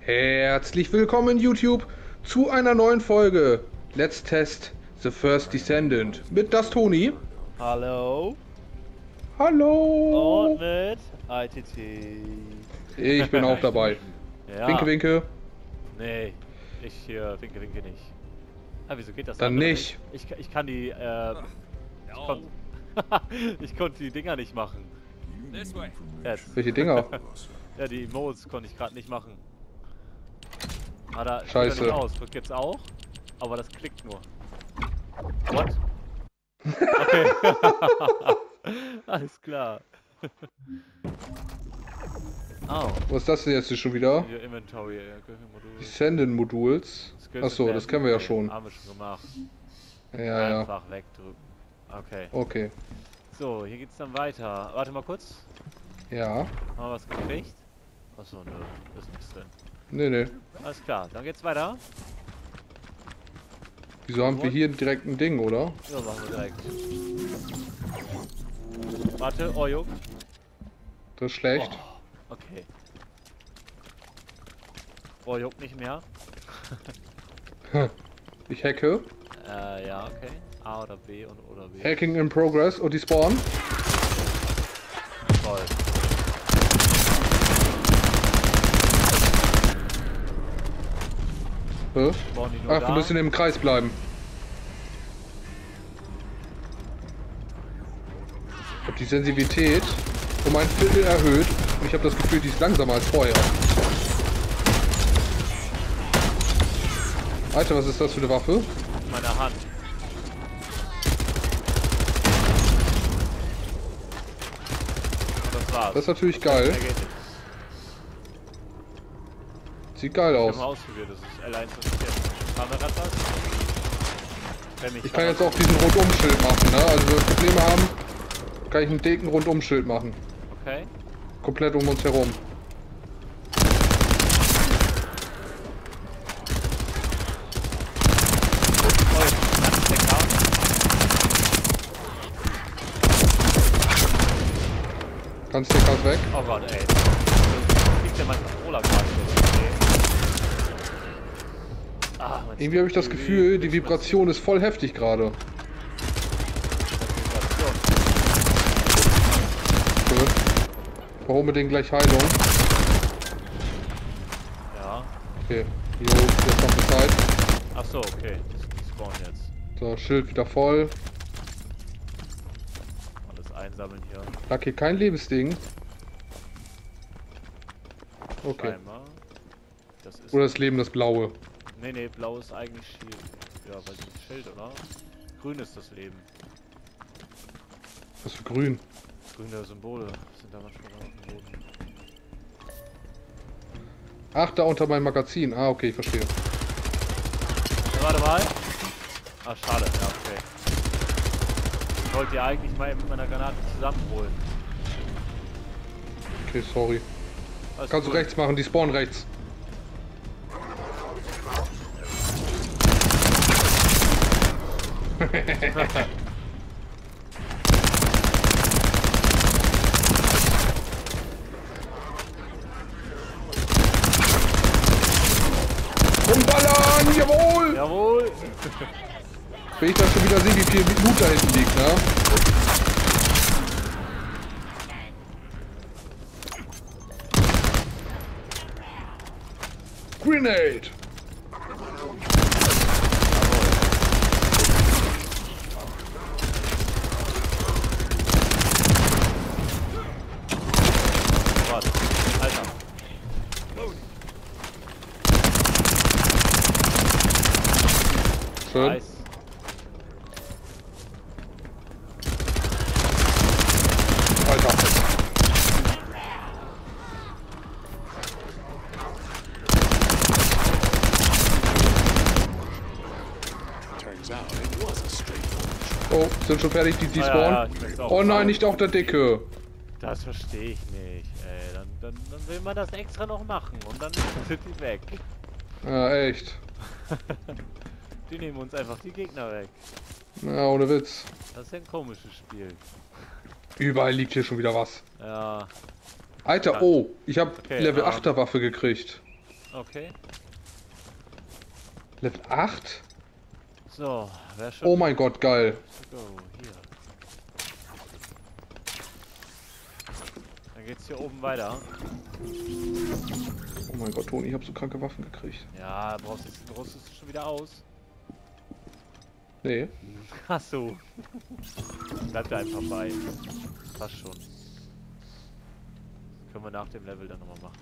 Herzlich willkommen YouTube zu einer neuen Folge Let's Test The First Descendant mit das Toni. Hallo. Hallo. Und mit ITT. Ich bin auch dabei. Ja. Winke, winke. Nee, ich hier winke nicht. Ah, wieso geht das Dann andere nicht. Ich kann die, ich konnte die Dinger nicht machen. Jetzt. Welche Dinger? Ja, die Emotes konnte ich gerade nicht machen. Ah, da Scheiße. sieht er nicht aus. Drückt jetzt auch, aber das klickt nur. What? Okay. Alles klar. Oh. Was ist das denn jetzt hier schon wieder? Hier Inventory, Modul. Descendant Modules. Achso, das kennen wir ja schon. Haben wir schon gemacht. Ja. Einfach wegdrücken. Okay. Okay. So, hier geht's dann weiter. Warte mal kurz. Ja. Haben wir was gekriegt? Achso, nö. Ist nichts drin. Nee. Alles klar, dann geht's weiter. Wieso haben wir hier direkt ein Ding, oder? So, machen wir direkt. Warte, oh, juckt. Das ist schlecht. Oh, okay. Oh, juckt nicht mehr. Ich hacke. Ja, okay. A oder B und oder B. Hacking in progress. Und die spawnen. Toll. Spawnen die nur Ach, da? wir müssen im Kreis bleiben. Ich habe die Sensibilität um ein Viertel erhöht. Und ich habe das Gefühl, die ist langsamer als vorher. Alter, was ist das für eine Waffe? Meine Hand. Das war's. Das ist natürlich geil. Mehr geht nicht. Sieht geil Ich aus. hab mal ausprobiert, das ist L1 interessiert. Kameratas? Ich kann jetzt auch diesen Rundumschild machen, ne? Also wenn wir Probleme haben, kann ich einen dicken Rundumschild machen. Okay. Komplett um uns herum. Oh, jetzt ganz lecker. Ganz dicker weg. Oh Gott, ey. Liegt ja mein Controller gerade so. Okay. Ah, mein Irgendwie habe ich das Gefühl, die Vibration ist voll heftig gerade. Gut. Warum wir den gleich Heilung? Ja. Okay. Jo, jetzt noch die Zeit. Ach so, okay. Die spawnen jetzt. So, Schild wieder voll. Alles einsammeln hier. Lag hier kein Lebensding. Okay. Scheinbar. Das ist. Oder das Leben, das Blaue. Nee, blau ist eigentlich Schild. Ja, weil das ist Schild, oder? Grün ist das Leben. Was für grün? Grüne Symbole sind da manchmal auf dem Boden. Ach, da unter meinem Magazin. Ah, okay, ich verstehe. Ja, warte mal. Ah, schade. Ja, okay. Ich wollte ja eigentlich mal mit meiner Granate zusammenholen. Okay, sorry. Alles Kannst du gut. rechts machen, die spawnen rechts. Umballern, jawohl! Jawohl! Wenn ich dann schon wieder sehe, wie viel Loot da hinten liegt, ne? Grenade! Warte. Alter. Schön. Nice. Alter. Oh, sind schon fertig, die spawnen? ich möchte auch Oh nein, fahren. nicht auch der Dicke. Das verstehe ich nicht, ey. Dann will man das extra noch machen und dann sind die weg. Ja, echt. Die nehmen uns einfach die Gegner weg. Ja, ohne Witz. Das ist ja ein komisches Spiel. Überall liegt hier schon wieder was. Ja. Alter, oh, ich habe Okay, Level 8er Waffe gekriegt. Okay. Level 8? So, wer schon. Oh mein Gott, geil. Go, hier. Dann geht's hier oben weiter. Oh mein Gott, Toni, ich hab so kranke Waffen gekriegt. Ja, rüstest du schon wieder aus? Nee. Ach so. Bleibt da einfach bei. Passt schon. Können wir nach dem Level dann nochmal machen.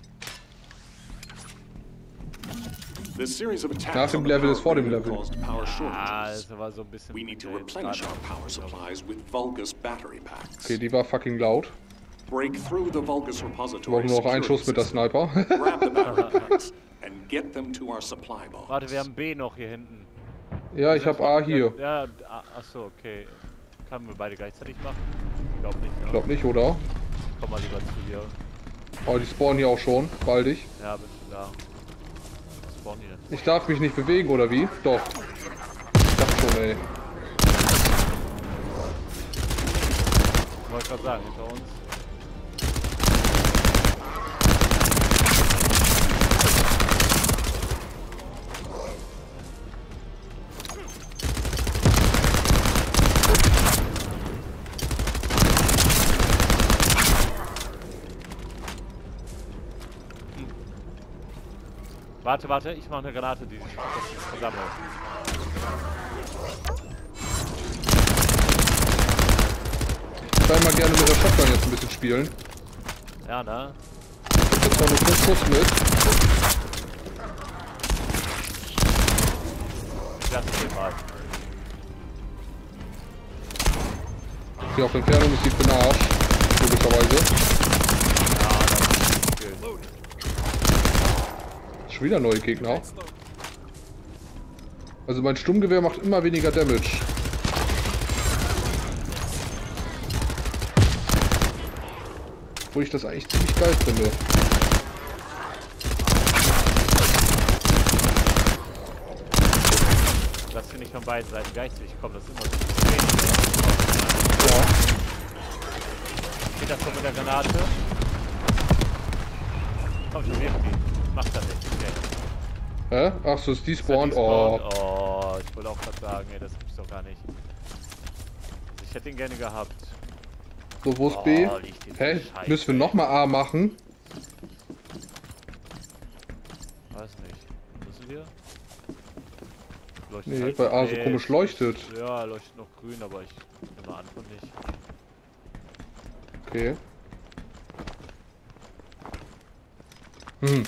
Nach dem Level ist vor dem Level. Ah, das war so ein bisschen. Okay, die war fucking laut. Break through the Vulgus Wir repository brauchen nur noch einen Schuss mit der Sniper. grab the battery packs and get them to our supply box. Warte, wir haben B noch hier hinten. Ja, ich hab A hier. Ja, achso, okay. Können wir beide gleichzeitig machen? Ich glaube nicht, ne? Ich glaub nicht, oder? Komm mal lieber zu dir. Oh, die spawnen hier auch schon. Baldig. Ja, bist du da. Was spawnen die denn? Ich darf mich nicht bewegen, oder wie? Doch. Ich dachte schon, ey. Ich wollte gerade sagen, hinter uns. Warte, ich mache eine Granate, die sich versammelt. Ich würde mal gerne mit der Shotgun jetzt ein bisschen spielen. Ja, ne? Ich hab jetzt zwar nur 5 Schuss mit. Ich lasse den mal. Hier auf Entfernung ist die für den Arsch. Logischerweise. Ja, das ist gut. Schon wieder neue Gegner. Also mein Sturmgewehr macht immer weniger Damage. Obwohl ich das eigentlich ziemlich geil finde. Lass dir nicht von beiden Seiten gleichzeitig kommen, das ist immer so wenig. Ja. Geht das so mit der Granate? Komm schon, wirf die. Macht das nicht, okay. Hä? Ach so, ist die Ist spawned? das die Oh. spawned? Oh, ich wollte auch gerade sagen, ey, das gibt's doch gar nicht. Ich hätte ihn gerne gehabt. So, wo ist B? liegt die Hä? Scheiße, Müssen wir ey. nochmal A machen? Weiß nicht. Müssen wir? Leuchtet Nee, halt- weil A so komisch leuchtet. Ja, leuchtet noch grün, aber ich nehme an von nicht. Okay. Hm.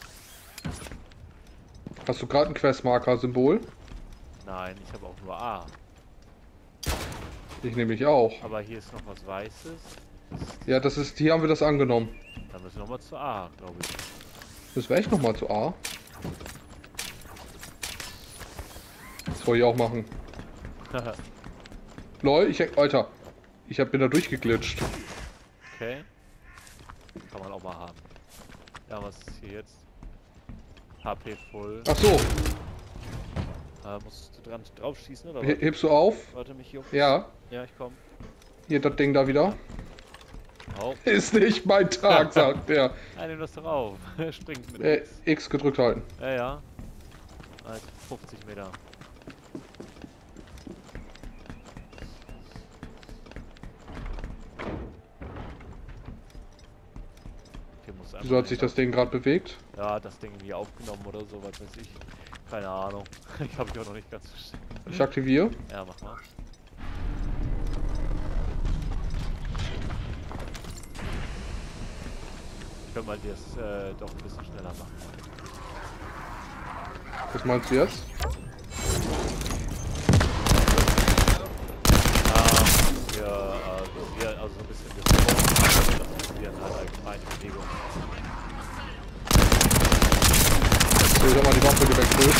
Hast du gerade ein Questmarker-Symbol? Nein, ich habe auch nur A. Ich nehme mich auch. Aber hier ist noch was Weißes. Ja, das ist, hier haben wir das angenommen. Dann müssen wir nochmal zu A, glaube ich. Müssen wir echt nochmal zu A? Das wollte ich auch machen. Lol, Alter. Bin da durchgeglitscht. Okay. Kann man auch mal haben. Ja, was ist hier jetzt? HP voll. Ach so, Musst du drauf schießen oder was? hebst du auf? Warte mich, Jungs. Ja. Ja, ich komm. Hier, das Ding da wieder. Oh. Ist nicht mein Tag, sagt der. Nein, nimm das doch auf. Springt mit X. X gedrückt halten. Ja, ja. Also 50 Meter. Hier muss Wieso hat sich das Ding gerade bewegt? Ja, das Ding irgendwie aufgenommen oder so, was weiß ich. Keine Ahnung. Ich habe ich auch noch nicht ganz verstanden. Ich aktiviere. Ja, mach mal. Ich könnte mal das doch ein bisschen schneller machen. Was meinst du jetzt? Wir also so ein bisschen das wir halt allgemein die Bewegung. So, ich hab mal die Waffe gewechselt.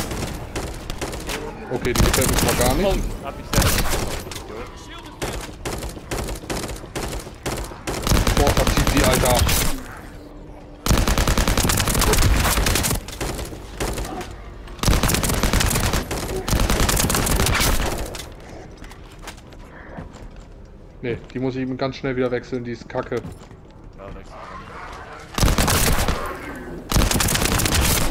Okay, die gefällt mir schon mal gar nicht. Oh, hab ich selber. Boah, verzieht die, Alter. Ne, die muss ich eben ganz schnell wieder wechseln, die ist kacke. Ja, wechseln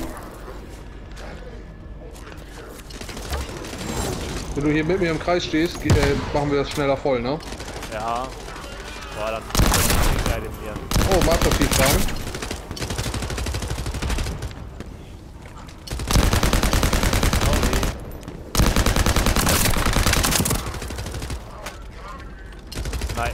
Wenn du hier mit mir im Kreis stehst, machen wir das schneller voll, ne? Ja. Boah, dann ist geil in mir. Oh, Master Chief rein. Nein.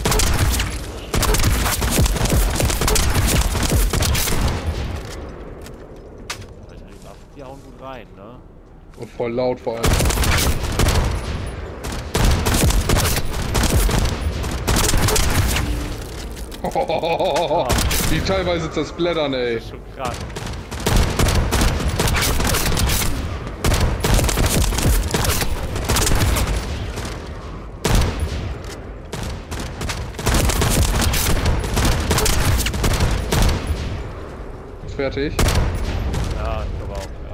Alter, die Waffen, die hauen gut rein, ne? Und voll laut vor allem. Die teilweise zersplattern, ey. Das ist schon krass. Fertig. Ja, ich glaube auch, ja.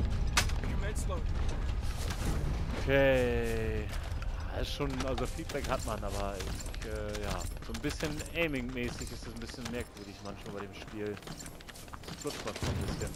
Okay. Das ist schon, also Feedback hat man, aber ich, ja. So ein bisschen Aiming-mäßig ist es ein bisschen merkwürdig manchmal bei dem Spiel. Das flutscht manchmal ein bisschen.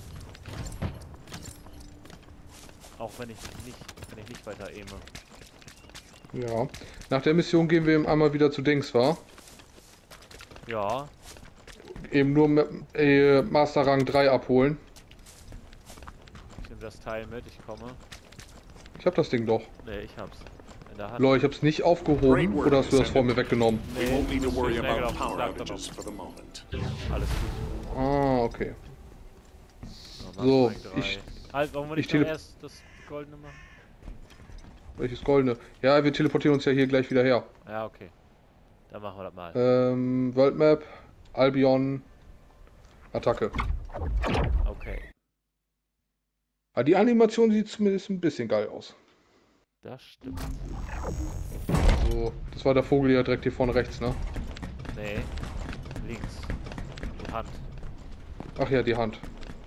Auch wenn ich nicht weiter aime. Ja. Nach der Mission gehen wir eben einmal wieder zu Dings, wa? Ja. Eben nur mit Master Rang 3 abholen. Ich nehme das Teil mit, ich komme. Ich hab das Ding doch. Ne, ich hab's. In der Hand. Lol, ich hab's nicht aufgehoben, oder hast du das vor mir weggenommen? We won't need to worry schnell about gelaufen, power sag doch outages for the moment. Alles gut. Ah, okay. So, So, Master Rank 3. ich- Halt, warum wir ich nicht noch tele- erst das Goldene machen? Welches Goldene? Ja, wir teleportieren uns ja hier gleich wieder her. Ja, okay. Dann machen wir das mal. World Map, Albion, Attacke. Okay. Aber die Animation sieht zumindest ein bisschen geil aus. Das stimmt. So, das war der Vogel ja direkt hier vorne rechts, ne? Nee. Links. Die Hand. Ach ja, die Hand.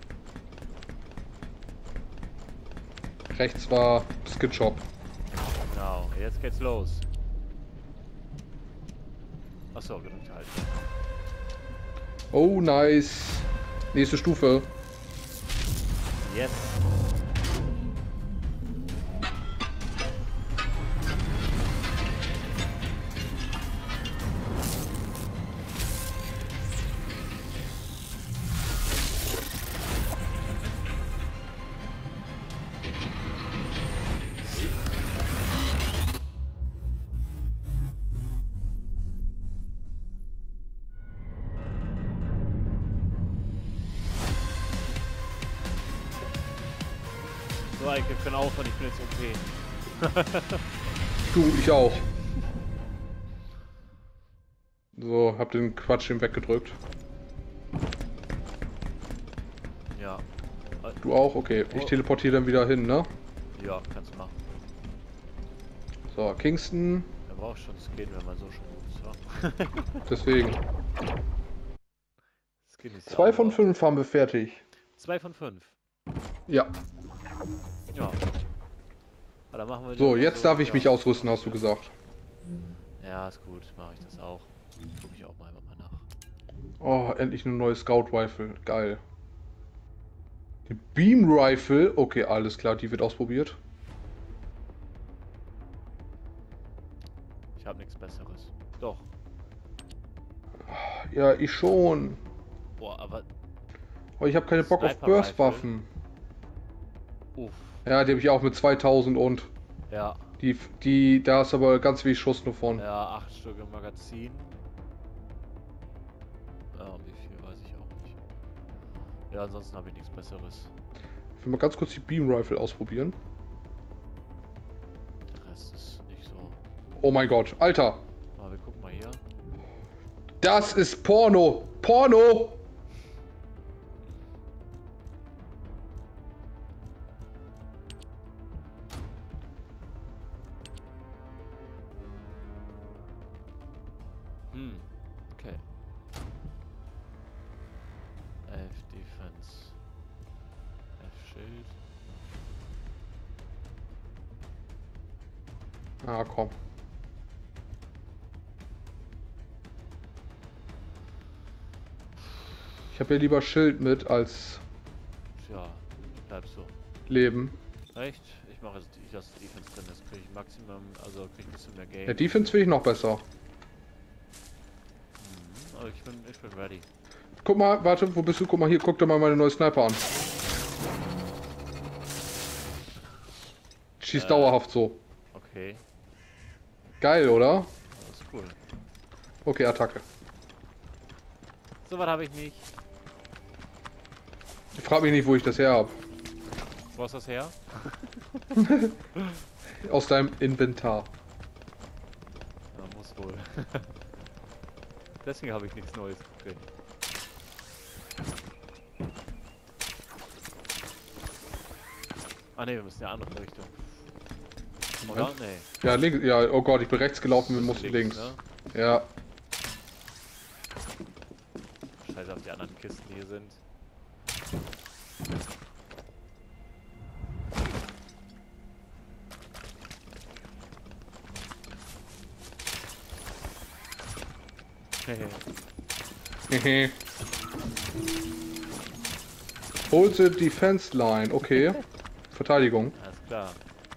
Rechts war Skin Shop. Genau. Jetzt geht's los. Achso, gedrückt halt. Oh, nice. Nächste Stufe. Yes. So, Eike, wir können aufhören, ich bin jetzt OP. Du, ich auch. So, hab den Quatsch eben weggedrückt. Ja. Du auch? Okay, ich teleportiere dann wieder hin, ne? Ja, kannst du machen. So, Kingston. Er braucht schon Skin, wenn man so schon gut ist. Ja. Deswegen. Skin ist 2 von 5 haben wir fertig. 2 von 5. Ja. Ja. Aber dann machen wir So, die- jetzt darf ich mich ausrüsten, hast du gesagt. Ja, ist gut, mache ich das auch. Guck ich auch mal nach. Oh, endlich eine neue Scout Rifle. Geil. Die Beam Rifle. Okay, alles klar, die wird ausprobiert. Ich habe nichts Besseres. Doch. Ja, ich schon. Boah, aber. Aber ich habe keine Bock auf Sniper Burst Rifle. Waffen. Uff. Ja, die habe ich auch mit 2000 und. Ja. Da ist aber ganz wenig Schuss nur von. Ja, 8 Stück im Magazin. Ja, wie viel weiß ich auch nicht. Ja, ansonsten habe ich nichts Besseres. Ich will mal ganz kurz die Beam Rifle ausprobieren. Der Rest ist nicht so. Oh mein Gott, Alter. Aber wir gucken mal hier. Das ist Porno. Porno. Okay. F Defense. F Schild. Ah, komm. Ich habe ja lieber Schild mit als Tja, bleib so. Leben. Echt? Ich mache jetzt das Defense drin, das kriege ich Maximum, also kriege ich ein bisschen mehr Game. Der Defense finde ich noch besser. Aber ich bin ready. Guck mal, warte, wo bist du? Guck mal hier, guck dir mal meine neue Sniper an. Schießt dauerhaft so. Okay, Geil, oder? das ist cool. Okay, Attacke. So was habe ich nicht. Ich frage mich nicht, wo ich das her habe. Wo ist das her? Aus deinem Inventar. Ja, muss wohl. Deswegen habe ich nichts Neues gekriegt. Ah ne, wir müssen in die andere Richtung. Oder? Nee. Ja, links. Ja, oh Gott, ich bin rechts gelaufen, wir mussten links. Ne? Ja. Scheiße auf die anderen Kisten, die hier sind. Hehe. Hold the defense line. Okay. Verteidigung. Alles klar.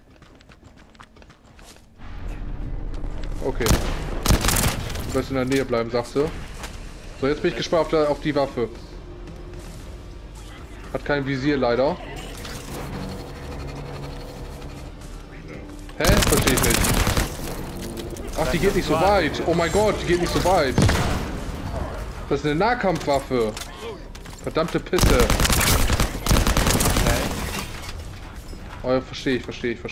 Okay. Du wirst in der Nähe bleiben, sagst du? So, jetzt bin ich gespannt auf die Waffe. Hat kein Visier leider. Hä? Verstehe ich nicht. Ach, die geht nicht so weit. Oh mein Gott, die geht nicht so weit. Das ist eine Nahkampfwaffe. Verdammte Pisse. Oh ja, verstehe ich.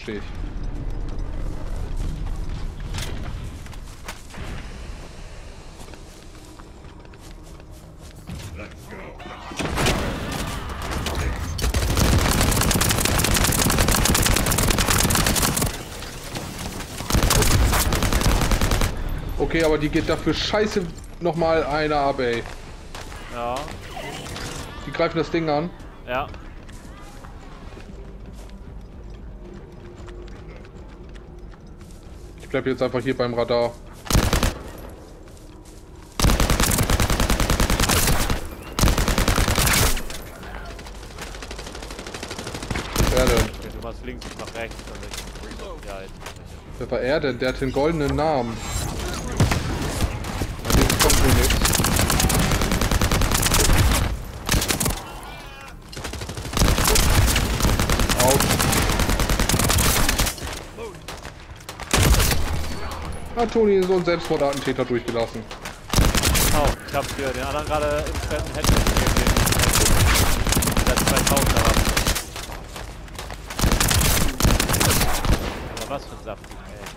Okay, aber die geht dafür scheiße nochmal einer ab, ey. Ja. Die greifen das Ding an. Ja. Ich bleib jetzt einfach hier beim Radar. Wer denn? Okay, du machst links, ich mach rechts. Ja, jetzt. Wer war er denn? Der hat den goldenen Namen. An dem kommt mir nichts. Hat Toni so einen Selbstmordattentäter durchgelassen. Oh, ich hab hier den anderen gerade im fetten Headset gegeben. Der 2000er hat. Aber was für ein Saft, ey.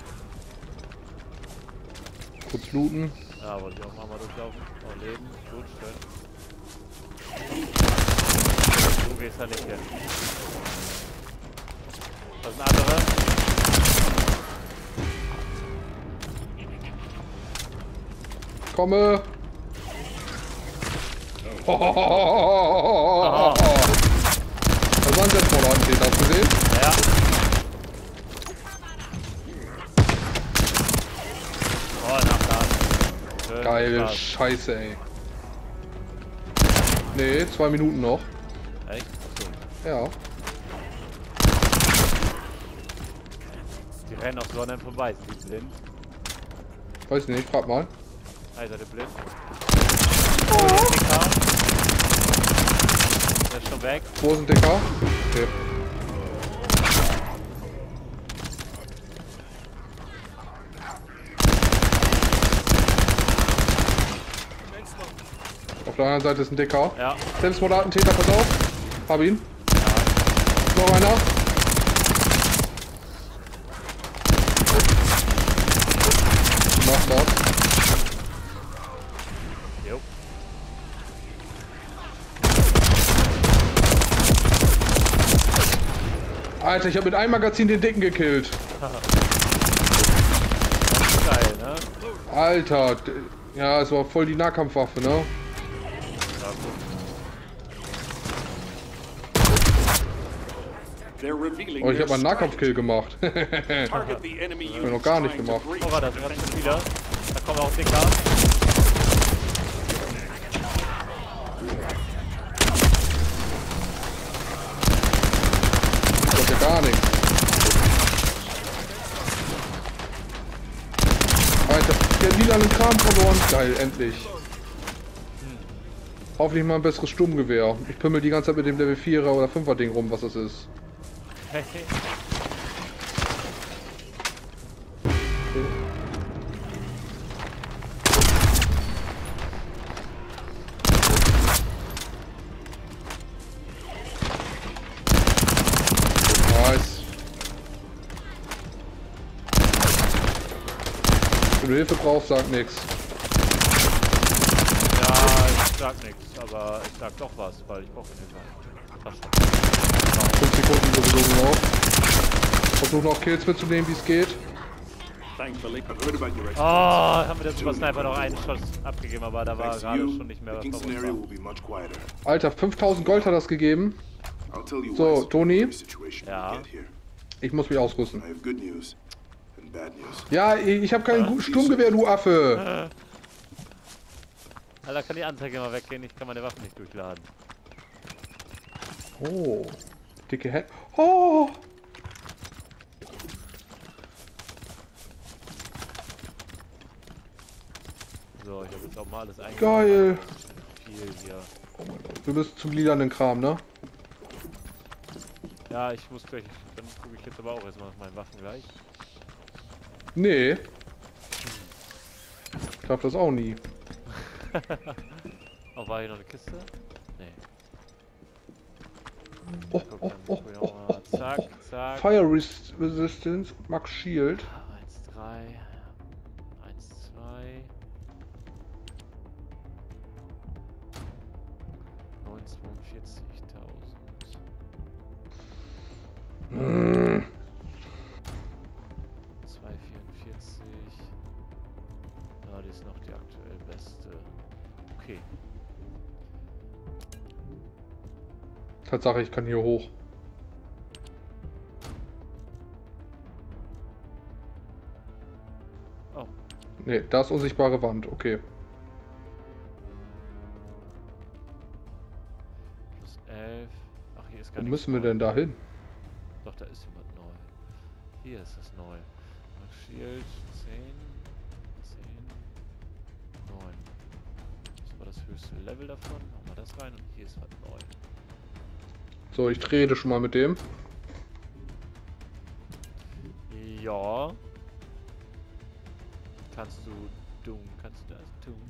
Kurz looten. Ja, wollte ich auch mal durchlaufen. Oh, leben. Gut, schön. Du gehst da nicht hin. Das sind andere. Komme! Das war ein Selbstmordattentäter, hast du gesehen? Ja. Oh, Nachladen. Geil, Scheiße, ey. Nee, 2 Minuten noch. Echt? Ja. Die rennen auf Sonnen vorbei, sind die blind? Weiß nicht, frag mal. Alter, der blind. Oh, der ist TK. Der ist schon weg. Wo ist ein DK? Okay. Auf der anderen Seite ist ein DK. Ja. Selbstmordattentäter, pass auf. Hab ihn. Ja. Noch einer. Mach das. Jo. Alter, ich habe mit einem Magazin den Dicken gekillt. Das ist geil, ne? Alter, ja, es war voll die Nahkampfwaffe, ne? Ja, gut. Oh, ich habe einen Nahkampfkill gemacht. Target the enemy Hab ich noch gar nicht gemacht. Oh, warte, das ist schon wieder. Da kommen auch TK. Ich glaub, der gar nichts. Alter, der hat wieder einen Kram verloren. Geil, endlich. Hoffentlich mal ein besseres Sturmgewehr. Ich pimmel die ganze Zeit mit dem Level 4er oder 5er Ding rum, was das ist. Nice. Wenn du Hilfe brauchst, sag nix. Ja, ich sag nichts, aber ich sag doch was, weil ich brauche Hilfe. Passt schon. 5 Sekunden sowieso noch. Versuch noch Kills mitzunehmen, wie es geht. Thankfully, I've heard about your Oh, haben wir der Super Sniper noch einen Schuss abgegeben, aber da war Thanks to gerade you, schon nicht mehr the King scenario verwundbar. will be much quieter. Alter, 5000 Gold hat das gegeben. I'll tell you So, what, Toni. situation Ja. we get here. Ich muss mich ausrüsten. I have good news and bad news. Ja, ich habe kein gutes Sturmgewehr, du Affe. Alter, kann die Anzeige mal weggehen? Ich kann meine Waffen nicht durchladen. Oh, dicke Head. Oh. So, ich habe jetzt auch mal alles eingebaut. Geil. Viel hier. Du bist zum lilanen Kram, ne? Ja, ich muss gleich. Dann gucke ich jetzt aber auch erstmal nach meinen Waffen gleich. Nee. Ich darf das auch nie. Oh, war hier noch eine Kiste? Nee. Oh, Guck, oh, dann oh, guck ich oh, noch oh, mal. oh, Zack, oh. zack. Fire Resistance, Max Shield. 1, 3. 1, 2. 942.000. Mm. 244. Ja, die ist noch die aktuell beste. Okay. Tatsache, ich kann hier hoch. Oh. Nee, da ist unsichtbare Wand, okay. Plus 11. Ach, hier ist gar Wo nichts müssen wir neu. denn da hin? Doch, da ist jemand neu. Hier ist es neu. Max Shield 10. 10. 9. Das war das höchste Level davon. Machen wir das rein und hier ist was neu. So, ich rede schon mal mit dem. Ja. Kannst du das tun?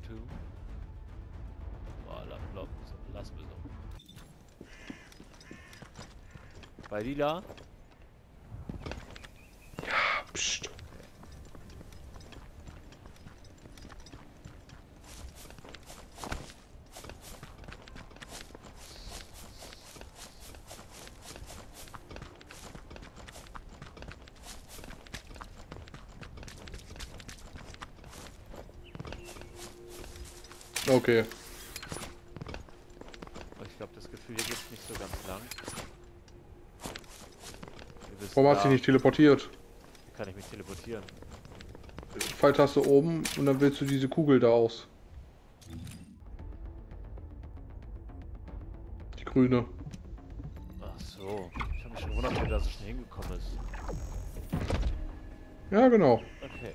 Oh, lass mir so. Bei Lila? Psst. Okay. Aber ich glaube, das Gefühl hier geht nicht so ganz lang. Ihr wisst, Warum hat da sich nicht teleportiert? kann ich mich teleportieren. Pfeiltaste oben und dann wählst du diese Kugel da aus. Die grüne. Ach so. Ich habe mich schon gewundert, wie da so schnell hingekommen ist. Ja, genau. Okay.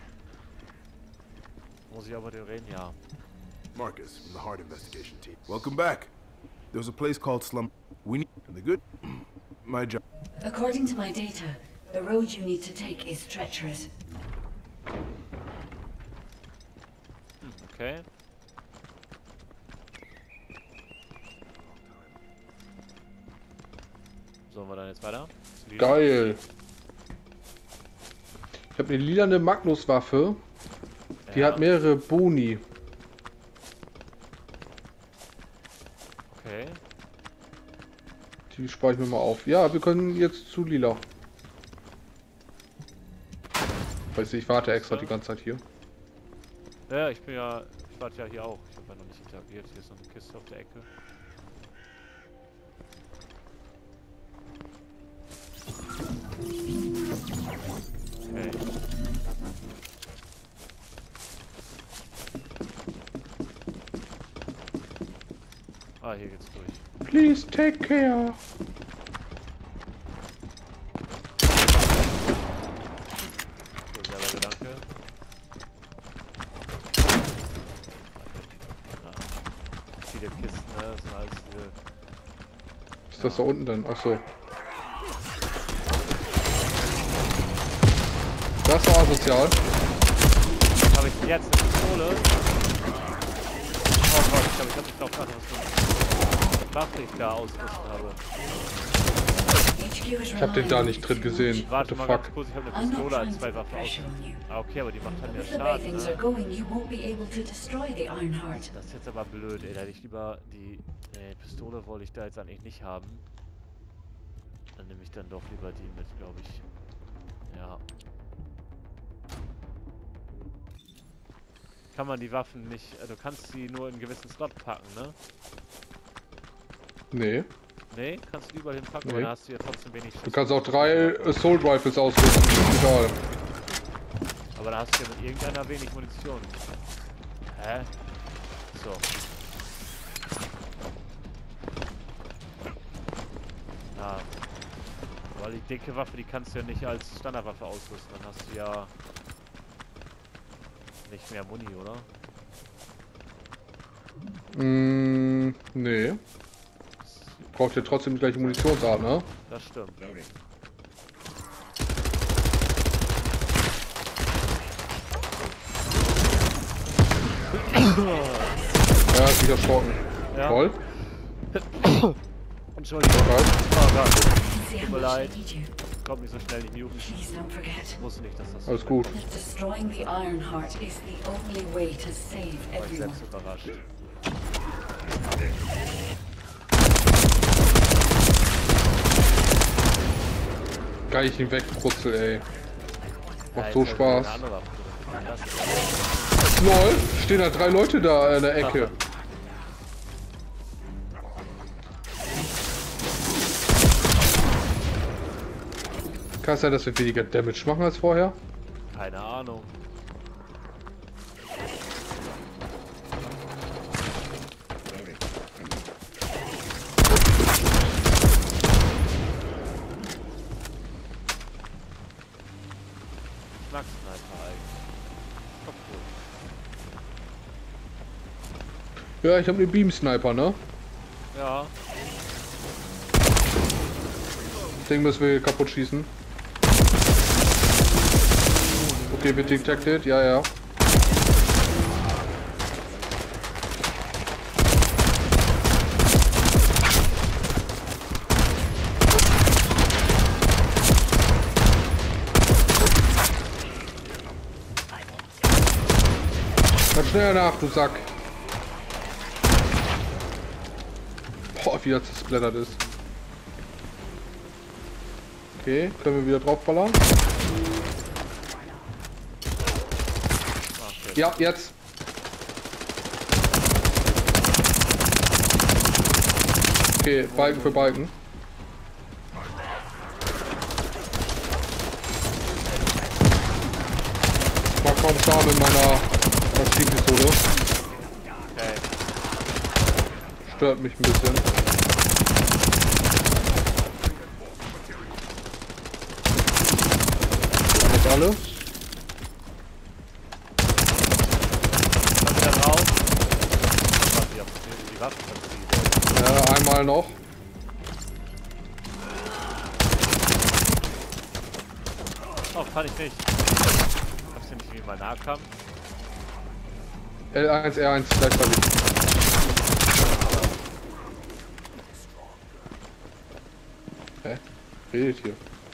Muss ich aber den reden? Ja. Marcus from the Hard Investigation Team. Welcome back. There's a place called Slum. We need and the good. My job. According to my data, the road you need to take is treacherous. Okay. Sollen wir dann jetzt weiter? Geil. Ich habe eine lilane Magnuswaffe. Die Ja. hat mehrere Boni. Okay. Die spare ich mir mal auf. Ja, wir können jetzt zu lila. Weißt du, ich warte extra die ganze Zeit hier. Ja, ich warte ja hier auch. Ich habe ja noch nicht interagiert. Hier ist noch eine Kiste auf der Ecke. Okay. Ah, hier geht's durch. Please take care. ist das da unten dann? Achso. Das war asozial. Habe ich jetzt eine Pistole? Oh Gott, ich glaube, ich habe nicht drauf geachtet, was für eine Waffe ich da ausgerüstet habe. Ich hab den da nicht drin gesehen. What Warte the mal fuck? ganz kurz, ich habe eine Pistole als 2 Waffen ausgerüstet. Ah, okay, aber die macht halt mehr If the way Schaden, things ne? are going, you won't be able to destroy the Ironheart. Das ist jetzt aber blöd, ey. Da hätte ich lieber die Pistole wollte ich da jetzt eigentlich nicht haben. Dann nehme ich dann doch lieber die mit, glaube ich. Ja. Kann man die Waffen nicht, du kannst sie nur in einen gewissen Slot packen, ne? Nee. Nee, kannst du überall hinpacken, Nee. aber dann hast du ja trotzdem wenig Schuss. Du kannst auch 3 Assault Rifles ausrüsten, ist egal. Aber da hast du ja mit irgendeiner wenig Munition. Hä? So. Ja. Weil die dicke Waffe, die kannst du ja nicht als Standardwaffe ausrüsten. Dann hast du ja nicht mehr Muni, oder? Nee. Braucht ja trotzdem die gleiche Munitionsart, ne? Das stimmt. Ja, ist mich erschrocken. Ja. Toll. Entschuldigung. Alright. Oh Gott. See how Tut mir much leid. I need you. Kommt nicht so schnell in die Jugend. Please don't forget Ich wusste nicht, dass das Alles gut. that destroying the Ironheart is the only way to save war ich everyone. selbst überrascht. Geil, ich ihn wegbrutzel, ey. Macht Ja, so jetzt habe ich Spaß. eine andere Waffe drin. Das ist LOL, stehen da 3 Leute da in der Ecke. Kann es sein, dass wir weniger Damage machen als vorher? keine Ahnung. Schnacksniper eigentlich. Doch cool. Ja, ich habe einen Beam-Sniper, ne? Ja, Das Ding müssen wir hier kaputt schießen. Okay, wird detected, ja, ja. Dann schneller nach, du Sack. Boah, wie das zersplattert ist. Okay, können wir wieder draufballern? okay. Ja, jetzt. Okay, Balken für Balken. Ich mach kaum Schaden mit meiner Maschinenpistole. Okay. Stört mich ein bisschen. Haben wir alle? Dann wieder raus. Warte, die Waffen verziehen. Ja, einmal noch. Oh, kann ich nicht. Hab's ja nicht wie mein Nahkampf. L1, R1 gleichzeitig. Hä? Redet hier.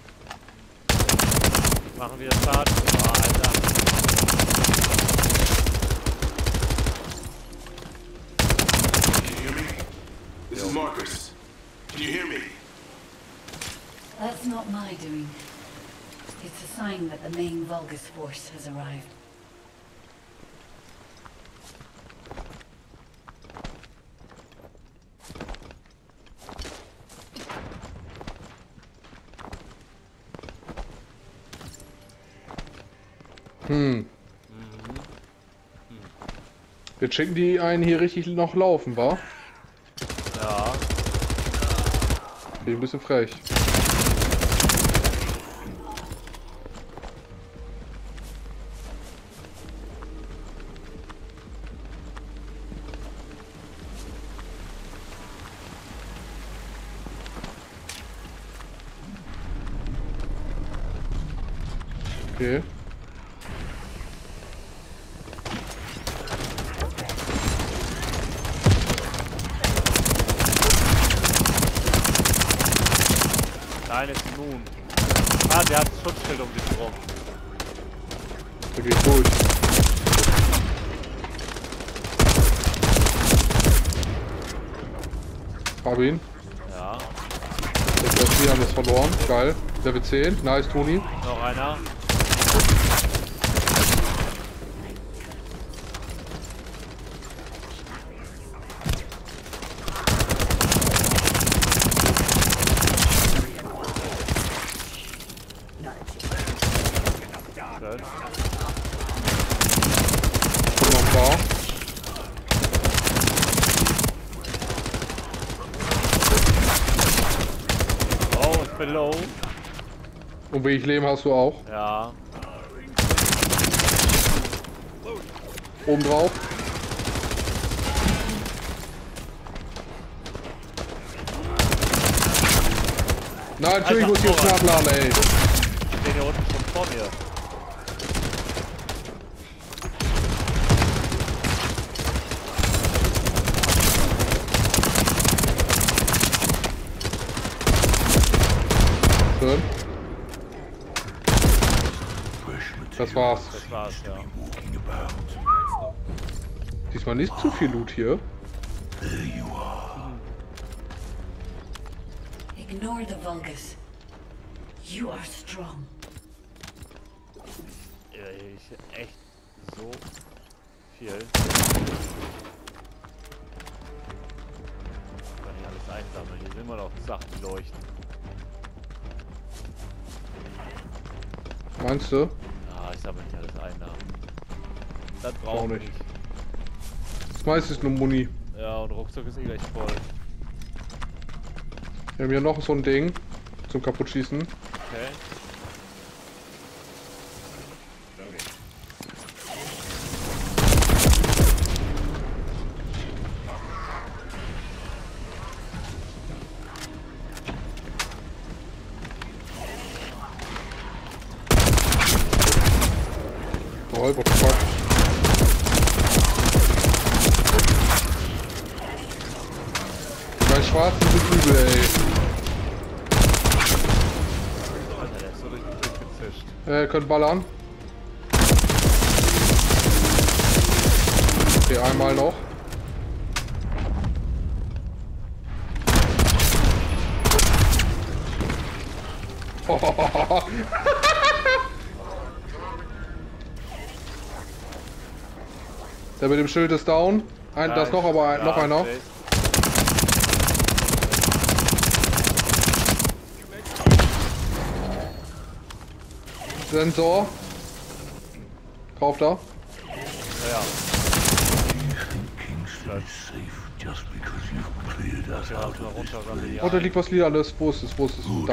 Machen wir Schaden. Oh, Alter. This is Marcus. Can you hear me? That's not my doing. It's a sign that the main Vulgus force has arrived. Wir schicken die einen hier richtig noch laufen, wa? Ja. Bin ein bisschen frech. Okay. Nein, ist immun. Ah, der hat Schutzschild um sich rum. Der geht durch. Hab ihn. Ja. Wir haben das verloren. Geil. Level 10. Nice, Toni. Noch einer. Schön. Kommt noch ein paar. Oh, ich bin low. Und wie ich leben hast du auch. Ja. Oben drauf. Nein, natürlich muss ich jetzt nachladen, ey. Ich stehe hier unten schon vor mir. Schön. Das war's. Das war's, ja. Diesmal nicht zu viel Loot hier. Ignore the Vulgus. You are strong. Ich echt so viel. Kann ich alles einsammeln. Hier sind immer noch Sachen, die leuchten. Meinst du? Ah, ich sammle nicht alles ein. Da. Das Auch brauche ich nicht. nicht. Das meiste ist nur Muni. Ja, und Rucksack ist eh gleich voll. Wir haben hier noch so ein Ding zum Kaputtschießen. Okay. Oh, what the fuck. Die Schwarzen sind übel, ey. Alter, der ist so richtig durchgezischt. Könnt ballern. Okay, einmal noch. Der mit dem Schild ist down. Da ist noch aber noch einer. safe. Sensor. Drauf da. Ja, ja. Ich hab mal runter, ja. Oh, da liegt was Lilanes. Wo ist es? Wo ist es? Da.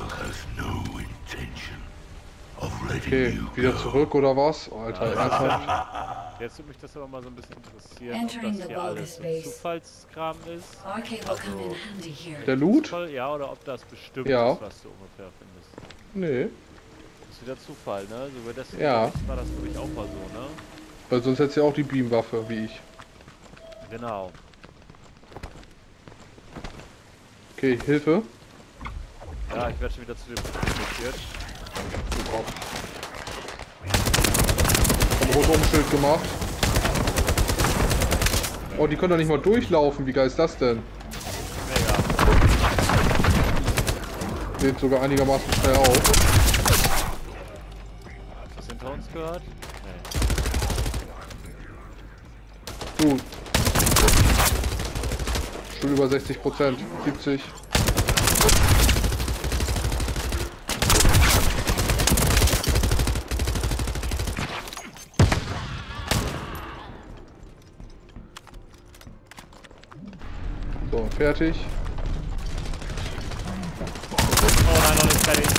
Okay, wieder zurück oder was? Oh, Alter, ernsthaft? Jetzt würde mich das aber mal so ein bisschen interessieren, Entering ob the das hier Vulgus alles so base. Zufallskram ist. RK will come in handy here. Der Loot? Zufall, ja, oder ob das bestimmt Ja. ist, was du ungefähr findest. Nee. Das ist wieder Zufall, ne? So wie das Ja. war das für mich auch mal so, ne? Weil sonst hättest du ja auch die Beamwaffe, wie ich. Genau. Okay, Hilfe. Ja, ich werde schon wieder zu dem produziert. Hab Rundumschild gemacht. Oh, die können doch nicht mal durchlaufen. Wie geil ist das denn? Mega. Geht sogar einigermaßen schnell auf. Hast du das hinter uns gehört? Nee. Gut. Schon über 60%. 70. So, fertig. Oh nein, noch nicht fertig.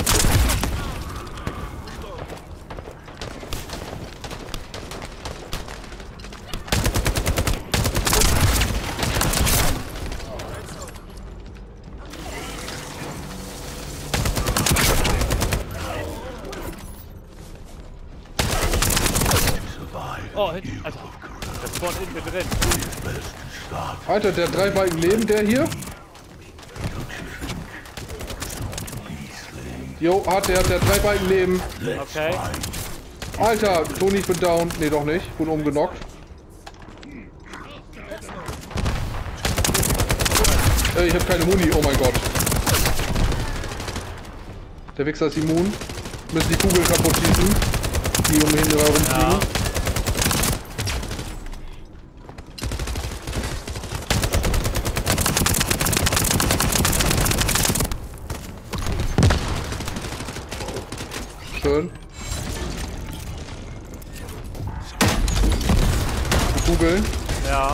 Oh, hinten, Alter. Das spawnt in mir drin. Alter, der hat 3 Balken Leben, der hier. Jo, der hat 3 Balken Leben. Okay. Alter, Toni, ich bin down. Nee, doch nicht. Wurde umgenockt. Ich hab keine Muni, oh mein Gott. Der Wichser ist immun. Müssen die Kugeln kaputt schießen, die um ihn herumfliegen. Ja. Schön. Die Kugeln. Ja.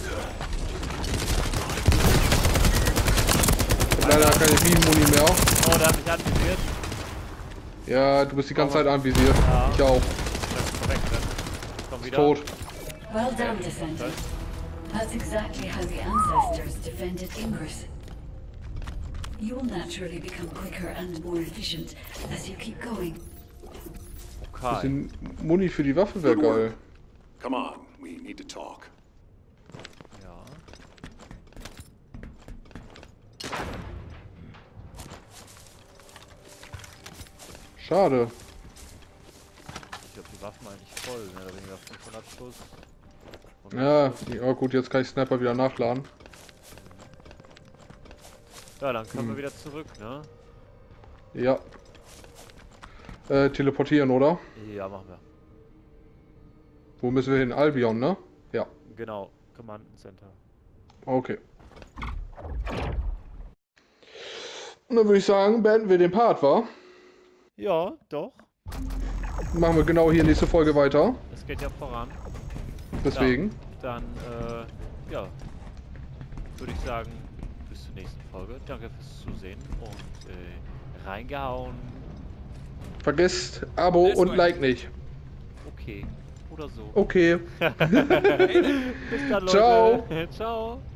Leider keine Bienenmuni mehr. Oh, der hat mich anvisiert. Ja, du bist die ganze Zeit anvisiert. Ja. Ich auch. Das ist korrekt, ne? Komm wieder. Tot. Well done, Descendant. That's exactly how the ancestors defended Ingress. You will naturally become quicker and more efficient as you keep going. Okay. Bisschen Muni für die Waffe wäre Good work. geil. Come on, we need to talk. Ja. Schade. Ich hab die Waffen eigentlich voll, mehr oder weniger 500 Schuss. Ja, gut, jetzt kann ich Sniper wieder nachladen. Ja, dann können wir wieder zurück, ne? Ja. Teleportieren, oder? Ja, machen wir. Wo müssen wir hin? Albion, ne? Ja. Genau, Command Center. Okay. Und dann würde ich sagen, beenden wir den Part, wa? Ja, doch. Machen wir genau hier nächste Folge weiter. Es geht ja voran. Deswegen. Ja, dann, ja, würde ich sagen, bis zur nächsten Folge. Danke fürs Zusehen und reingehauen. Vergesst Abo und Like nicht. Okay. Oder so. Okay. Bis dann, Leute. Ciao. Ciao.